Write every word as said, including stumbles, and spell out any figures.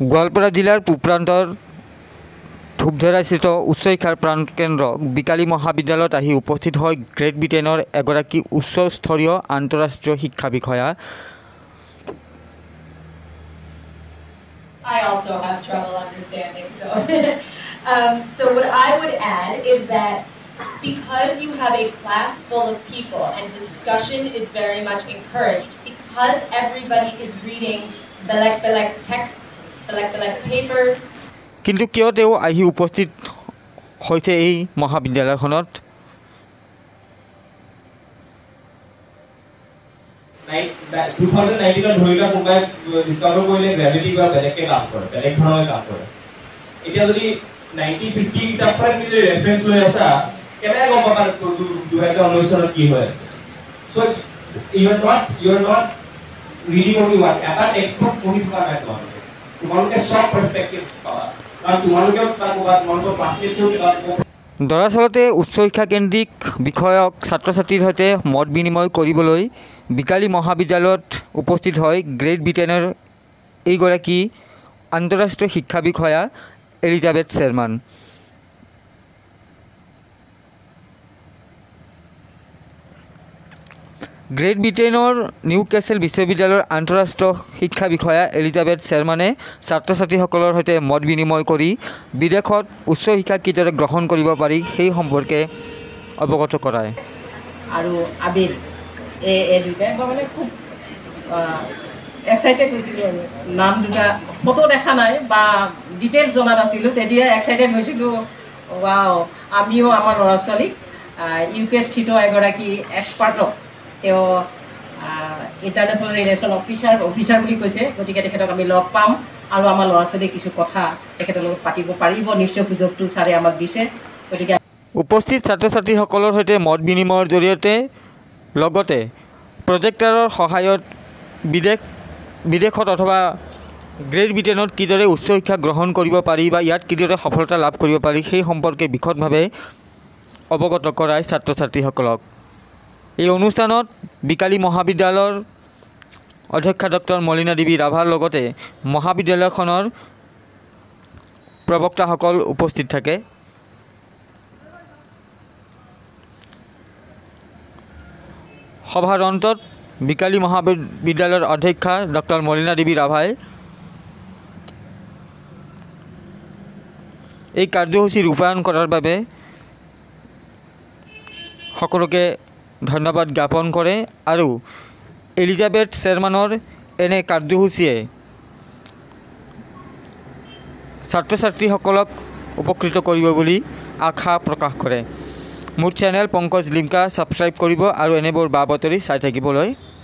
গোৱালপাৰা জিলাৰ পূবপ্ৰান্তৰ ধূপধৰাস্থিত উচ্চ শিক্ষাৰ প্ৰাণকেন্দ্ৰ বিকালী মহাবিদ্যালয়ত আহি উপস্থিত হয় গ্ৰেট ব্ৰিটেইনৰ এগৰাকী উচ্চস্তৰীয় আন্তঃৰাষ্ট্ৰীয় শিক্ষা বিষয়া। I also have trouble understanding. So, um, so what I would add is that because you have a class full of people and discussion is very much encouraged, because everybody is reading belek belek texts, belek belek papers. কিন্তু কিয় তেওঁ আহি উপস্থিত হৈছে এই মহাবিদ্যালয়খনত? two thousand nineteen ধৰিলা কোনোবাই ডিসকাভাৰ কৰিলে গ্ৰেভিটি বা বেলেগকে কাম কৰে, বেলেগ ধৰণে কাম কৰে। এতিয়া যদি nineteen fifty তাৰ পৰা যদি ৰেফাৰেন্স লৈ আছা কেনে গম পাবা two thousand nineteen চনত কি হৈ আছে? So you are not you are not reading only one এটা টেক্সটবুক পঢ়ি থকা নাই তোমালোকে। তোমালোকে সব পাৰ্সপেক্টিভ পাবা। কাৰণ তোমালোকে তাৰ ক'বাত তোমালোকৰ ক্লাছমেটছৰ দৰাচলতে উচ্চ শিক্ষা কেন্দ্ৰিক বিষয়ক ছাত্ৰ ছাত্ৰীৰ সৈতে মত বিনিময় কৰিবলৈ বিকালী মহাবিদ্যালয়ত উপস্থিত হয় গ্ৰেট ব্ৰিটেইনৰ এইগৰাকী আন্তঃৰাষ্ট্ৰীয় শিক্ষা বিষয়া এলিজাবেথ শেৰমান। গ্ৰেট ব্ৰিটেইনৰ নিউ কেচেল বিশ্ববিদ্যালয়ৰ আন্তঃৰাষ্ট্ৰীয় শিক্ষা বিষয়া এলিজাবেথ শেৰমানে ছাত্ৰ ছাত্ৰীসকলৰ সৈতে মত বিনিময় কৰি বিদেশত উচ্চ শিক্ষা কিদৰে গ্ৰহণ কৰিব পাৰি সেই সম্পৰ্কে অৱগত কৰায়। আৰু আবিৰ এই এই দুটাই মানে খুব এক্সাইটেড হৈছিলোঁ। আমি নাম দুটা ফটো দেখা নাই বা ডিটেইলছ জনা নাছিলোঁ, তেতিয়া এক্সাইটেড হৈছিলোঁ। ৱাও, আমিও আমাৰ ল'ৰা ছোৱালীক ইউ কে স্থিত এগৰাকী এক্সপাৰ্টক তেওঁ ইণ্টাৰনেশ্যনেল ৰিলেশ্যন অফিচাৰ অফিচাৰ বুলি কৈছে, গতিকে তেখেতক আমি লগ পাম আৰু আমাৰ ল'ৰা ছোৱালীয়ে কিছু কথা তেখেতৰ লগত পাতিব পাৰিব। নিশ্চয় সুযোগটো ছাৰে আমাক দিছে। গতিকে উপস্থিত ছাত্ৰ ছাত্ৰীসকলৰ সৈতে মত বিনিময়ৰ জৰিয়তে লগতে প্ৰজেক্টাৰৰ সহায়ত বিদেশ বিদেশত অথবা গ্ৰেট ব্ৰিটেইনত কিদৰে উচ্চ শিক্ষা গ্ৰহণ কৰিব পাৰি বা ইয়াত কিদৰে সফলতা লাভ কৰিব পাৰি সেই সম্পৰ্কে বিশদভাৱে অৱগত কৰায় ছাত্ৰ ছাত্ৰীসকলক। এই অনুষ্ঠানত বিকালী মহাবিদ্যালয়ৰ অধ্যক্ষা ডক্টৰ মলিনা দেৱী ৰাভাৰ লগতে মহাবিদ্যালয়খনৰ প্ৰবক্তাসকল উপস্থিত থাকে। সভাৰ অন্তত বিকালী মহাবিদ্যালয়ৰ অধ্যক্ষা ডক্টৰ মলিনা দেৱী ৰাভাই এই কাৰ্যসূচী ৰূপায়ণ কৰাৰ বাবে সকলোকে ধন্যবাদ জ্ঞাপন কৰে আৰু এলিজাবেথ শেৰমানৰ এনে কাৰ্যসূচীয়ে ছাত্ৰ ছাত্ৰীসকলক উপকৃত কৰিব বুলি আশা প্ৰকাশ কৰে। মোৰ চেনেল পংকজ লিমকা ছাবস্ক্ৰাইব কৰিব আৰু এনেবোৰ বা বাতৰি চাই থাকিবলৈ